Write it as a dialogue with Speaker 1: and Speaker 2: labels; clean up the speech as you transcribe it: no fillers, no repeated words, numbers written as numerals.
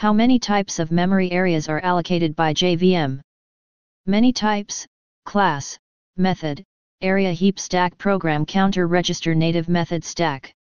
Speaker 1: How many types of memory areas are allocated by JVM? Many types: class, method, area, heap, stack, program, counter, register, native method, stack.